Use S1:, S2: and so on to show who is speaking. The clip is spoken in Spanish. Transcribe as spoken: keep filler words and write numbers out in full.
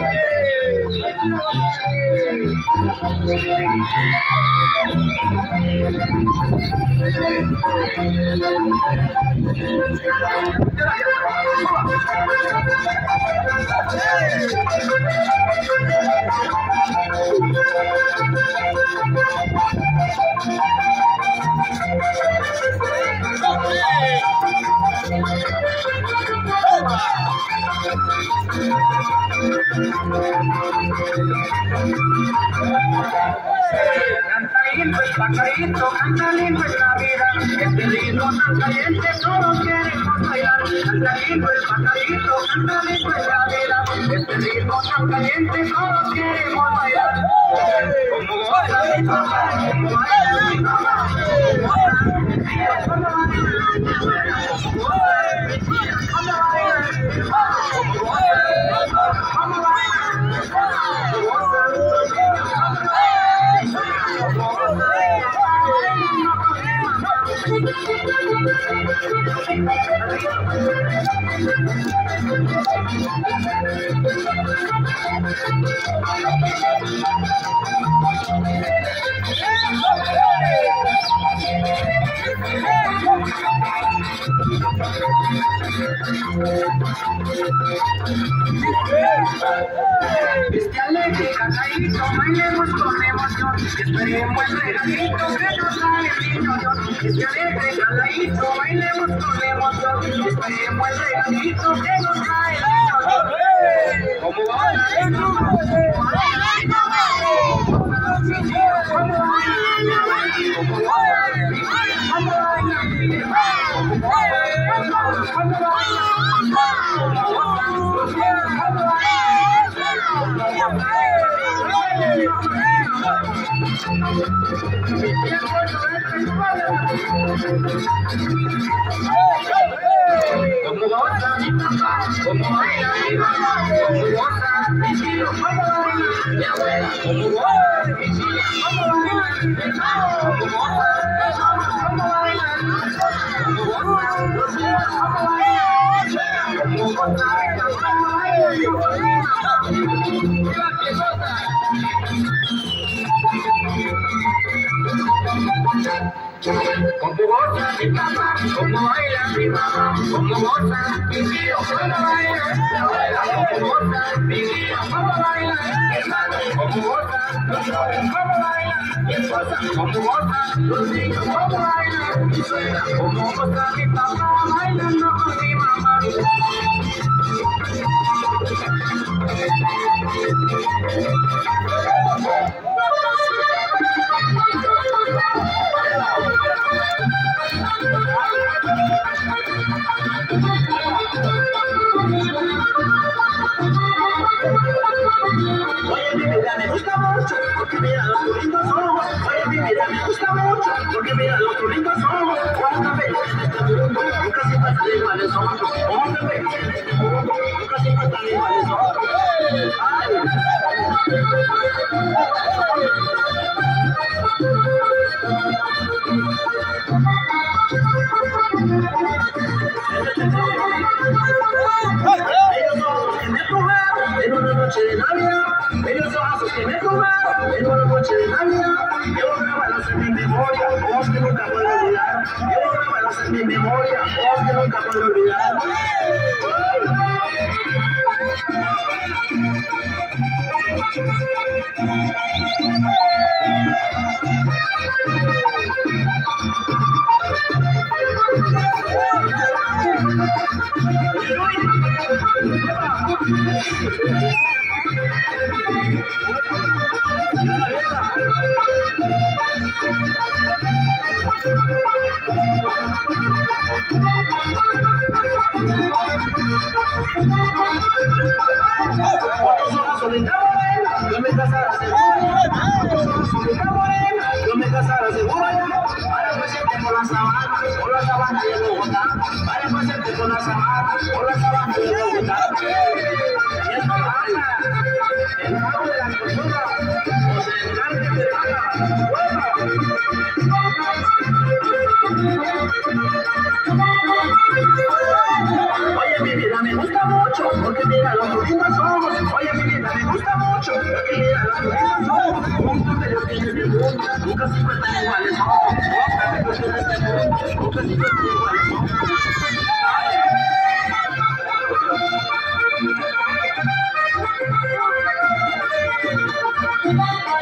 S1: Canta lindo el pajarito, canta lindo en la vida, este ritmo tan caliente todos queremos bailar. Canta lindo el pajarito, canta lindo en la vida, este ritmo tan caliente todos queremos bailar. Como goza mi papá, como baila mi mamá, como goza mi tía, como baila mi abuela, como goza mi tía, como baila mi mamá, como goza mi papá, como baila mi abuela, como goza mi tía, como baila. Este alegre cantadito, bailemos con emoción, esperemos el regalito que nos trae el niño Dios. Este alegre cantadito, bailemos con emoción, esperemos el regalito que nos trae el niño Dios. Como baila el Rumba, como baila el Danza, como baila el Tipica, como baila el Rumba, como baila el Danza, como baila el como goza mi papá, como baila mi mamá, como goza mi tío, como baila mi abuela, como goza mi tía, como baila mi hermano, como goza mi mamá, como baila mi esposa, como goza los niños, como baila mi suegra, como goza mi papá, como baila mi sobrina, ¡viva que goza! Como goza mi papá, como baila mi mamá, como goza mi tío, como baila mi abuela, como goza mi tía, como baila mi hermano, como goza los jóvenes, como baila mi esposa, como goza los niños, como baila mi suegra, como goza mi papá, bailando con mi mamá. Oye, mi vida me gusta mucho, porque mira los turritos ojos. Oye, mi vida me gusta mucho, porque mira los turritos ojos. Cuando me en este mundo, nunca siempre están iguales ojos. Cuando me en este mundo, nunca siempre están iguales ojos. En una noche de Navidad, bellos ojos que me tomaron, en una noche de Navidad, yo grabarlos en mi memoria, ojos que nunca puedo olvidar, yo grabarlos en mi memoria, ojos que nunca puedo olvidar. Solita morena, yo me casara seguro. Solita morena, yo me casara seguro. Para pasarte por la sabana, por la sabana de Bogotá. Para pasarte por la sabana, por la sabana de Bogotá. Y es sabana, el pago de las personas, los elegante de paga. Oye, mi vida me gusta mucho, porque mira los bonitos ojos. Oye, mi vida me ocho, que le da la vuelta. Juntos ellos tienen el mundo, nunca se cuentan iguales. Nunca se cuentan iguales. Nunca se cuentan iguales. Thank you.